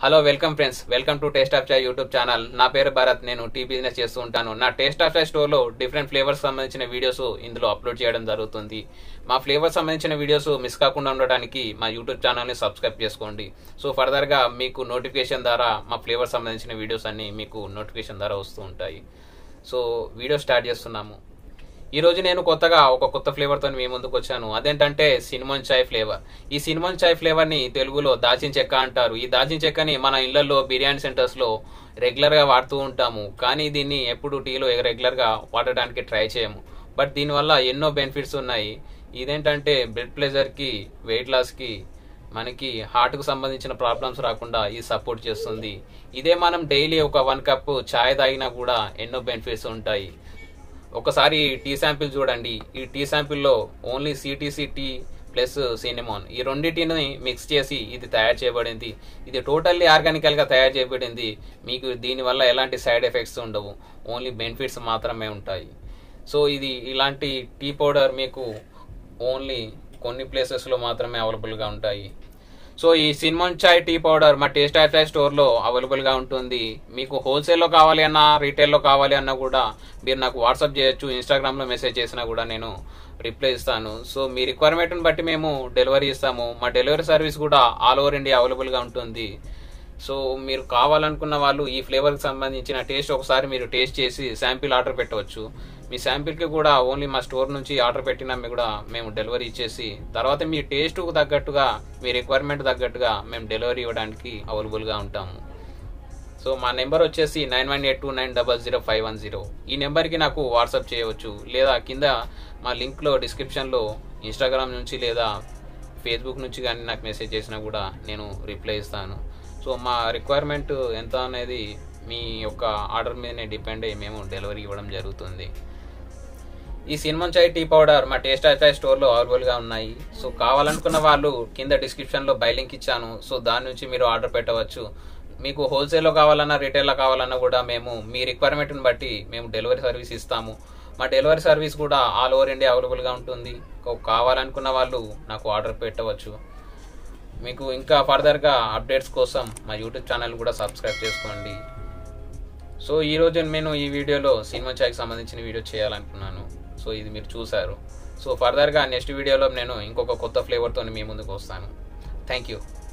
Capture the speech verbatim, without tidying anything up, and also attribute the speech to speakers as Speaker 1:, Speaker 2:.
Speaker 1: Hello welcome friends, welcome to taste of chai YouTube channel. నా పేరు భరత్. నేను tea business చేస్తూ ఉంటాను. నా టేస్ట్ ఆఫ్ చాయ్ స్టోర్లో డిఫరెంట్ ఫ్లేవర్స్ సంబంధించిన వీడియోస్ ఇందులో అప్లోడ్ చేయడం జరుగుతుంది. మా ఫ్లేవర్స్ సంబంధించిన వీడియోస్ మిస్ కాకుండా ఉండడానికి మా యూట్యూబ్ ఛానల్ని సబ్స్క్రైబ్ చేసుకోండి. సో ఫర్దర్గా మీకు నోటిఫికేషన్ ద్వారా మా ఫ్లేవర్స్ సంబంధించిన వీడియోస్ అన్ని మీకు నోటిఫికేషన్ ద్వారా వస్తూ ఉంటాయి. సో వీడియో స్టార్ట్ చేస్తున్నాము. ఈ రోజు నేను కొత్తగా ఒక కొత్త ఫ్లేవర్తో మీ ముందుకు వచ్చాను. అదేంటంటే సినిమన్ చాయ్ ఫ్లేవర్. ఈ సినిమన్ చాయ్ ఫ్లేవర్ని తెలుగులో దాల్చిన చెక్క అంటారు. ఈ దాల్చిన చెక్కని మన ఇళ్లలో బిర్యానీ సెంటర్స్లో రెగ్యులర్గా వాడుతూ ఉంటాము. కానీ దీన్ని ఎప్పుడు టీలో రెగ్యులర్గా వాడడానికి ట్రై చేయము. బట్ దీనివల్ల ఎన్నో బెనిఫిట్స్ ఉన్నాయి. ఇదేంటంటే బ్లడ్ ప్రెషర్కి, వెయిట్ లాస్కి, మనకి హార్ట్కు సంబంధించిన ప్రాబ్లమ్స్ రాకుండా ఇది సపోర్ట్ చేస్తుంది. ఇదే మనం డైలీ ఒక వన్ కప్ చాయ్ తాగినా కూడా ఎన్నో బెనిఫిట్స్ ఉంటాయి. ఒకసారి టీ శాంపిల్ చూడండి. ఈ టీ శాంపిల్లో only CTC tea plus cinnamon ఈ రెండింటిని మిక్స్ చేసి ఇది తయారు చేయబడింది. ఇది టోటల్లీ ఆర్గానికల్గా తయారు చేయబడింది. మీకు దీనివల్ల ఎలాంటి సైడ్ ఎఫెక్ట్స్ ఉండవు, ఓన్లీ బెనిఫిట్స్ మాత్రమే ఉంటాయి. సో ఇది ఇలాంటి టీ పౌడర్ మీకు ఓన్లీ కొన్ని ప్లేసెస్లో మాత్రమే అవైలబుల్గా ఉంటాయి. సో ఈ సినిమన్ చాయ్ టీ పౌడర్ మా టేస్ట్ ఆఫ్ చాయ్ స్టోర్లో అవైలబుల్గా ఉంటుంది. మీకు హోల్సేల్లో కావాలి అన్నా, రీటైల్లో కావాలి అన్నా కూడా మీరు నాకు వాట్సాప్ చేయొచ్చు. ఇన్స్టాగ్రామ్లో మెసేజ్ చేసినా కూడా నేను రిప్లై ఇస్తాను. సో మీ రిక్వైర్మెంట్ని బట్టి మేము డెలివరీ ఇస్తాము. మా డెలివరీ సర్వీస్ కూడా ఆల్ ఓవర్ ఇండియా అవైలబుల్గా ఉంటుంది. సో మీరు కావాలనుకున్న వాళ్ళు ఈ ఫ్లేవర్కి సంబంధించిన టేస్ట్ ఒకసారి మీరు టేస్ట్ చేసి శాంపిల్ ఆర్డర్ పెట్టవచ్చు. మీ శాంపిల్కి కూడా ఓన్లీ మా స్టోర్ నుంచి ఆర్డర్ పెట్టినా కూడా మేము డెలివరీ ఇచ్చేసి తర్వాత మీ టేస్ట్కు తగ్గట్టుగా, మీ రిక్వైర్మెంట్ తగ్గట్టుగా మేము డెలివరీ ఇవ్వడానికి అవైలబుల్గా ఉంటాము. సో మా నెంబర్ వచ్చేసి nine one eight two nine double zero five one zero. ఈ నెంబర్కి నాకు వాట్సాప్ చేయవచ్చు, లేదా కింద మా లింక్లో డిస్క్రిప్షన్లో ఇన్స్టాగ్రామ్ నుంచి లేదా ఫేస్బుక్ నుంచి కానీ నాకు మెసేజ్ చేసినా కూడా నేను రిప్లై ఇస్తాను. సో మా రిక్వైర్మెంట్ ఎంత అనేది మీ యొక్క ఆర్డర్ మీదనే డిపెండ్ అయ్యి మేము డెలివరీ ఇవ్వడం జరుగుతుంది. ఈ సినిమన్ చాయ్ టీ పౌడర్ మా టేస్ట్ ఆఫ్ చాయ్ స్టోర్లో అవైలబుల్గా ఉన్నాయి. సో కావాలనుకున్న వాళ్ళు కింద డిస్క్రిప్షన్లో బై లింక్ ఇచ్చాను. సో దాని నుంచి మీరు ఆర్డర్ పెట్టవచ్చు. మీకు హోల్సేల్లో కావాలన్నా, రీటైల్లో కావాలన్నా కూడా మేము మీ రిక్వైర్మెంట్ని బట్టి మేము డెలివరీ సర్వీస్ ఇస్తాము. మా డెలివరీ సర్వీస్ కూడా ఆల్ ఓవర్ ఇండియా అవైలబుల్గా ఉంటుంది. కావాలనుకున్న వాళ్ళు నాకు ఆర్డర్ పెట్టవచ్చు. మీకు ఇంకా ఫర్దర్గా అప్డేట్స్ కోసం మా యూట్యూబ్ ఛానల్ కూడా సబ్స్క్రైబ్ చేసుకోండి. సో ఈరోజు నేను ఈ వీడియోలో సినిమా చాయ్కి సంబంధించిన వీడియో చేయాలనుకున్నాను. సో ఇది మీరు చూసారు. సో ఫర్దర్గా నెక్స్ట్ వీడియోలో నేను ఇంకొక కొత్త ఫ్లేవర్తో మీ ముందుకు వస్తాను. Thank you.